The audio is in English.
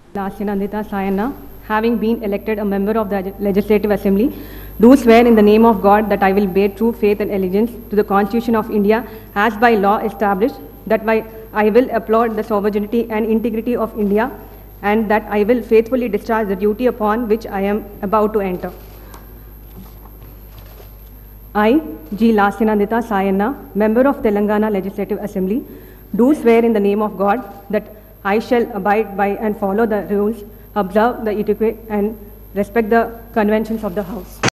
Lasyanandita Sayana, having been elected a member of the Legislative Assembly, do swear in the name of God that I will bear true faith and allegiance to the Constitution of India as by law established, that I will uphold the sovereignty and integrity of India, and that I will faithfully discharge the duty upon which I am about to enter. I, G. Lasyanandita Sayana, member of Telangana Legislative Assembly, do swear in the name of God that I shall abide by and follow the rules, observe the etiquette, and respect the conventions of the House.